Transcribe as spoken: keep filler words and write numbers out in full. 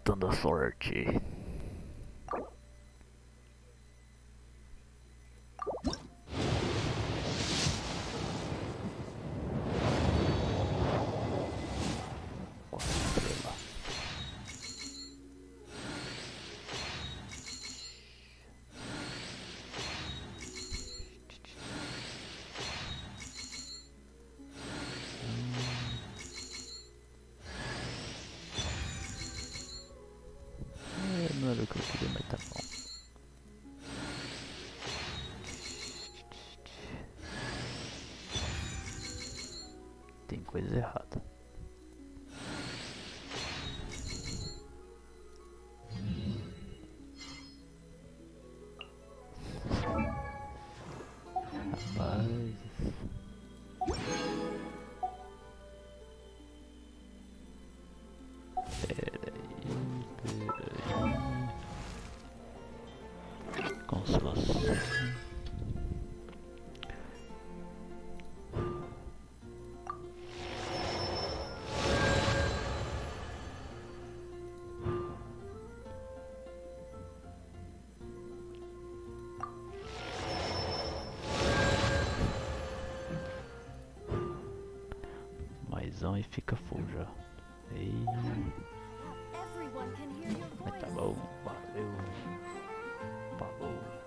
tentando a sorte. Não era o que eu queria, mas tá bom. Tem coisa errada. Rapaz. Consolação. Mais um e fica full já. Ei. Mas tá bom, valeu. Falou.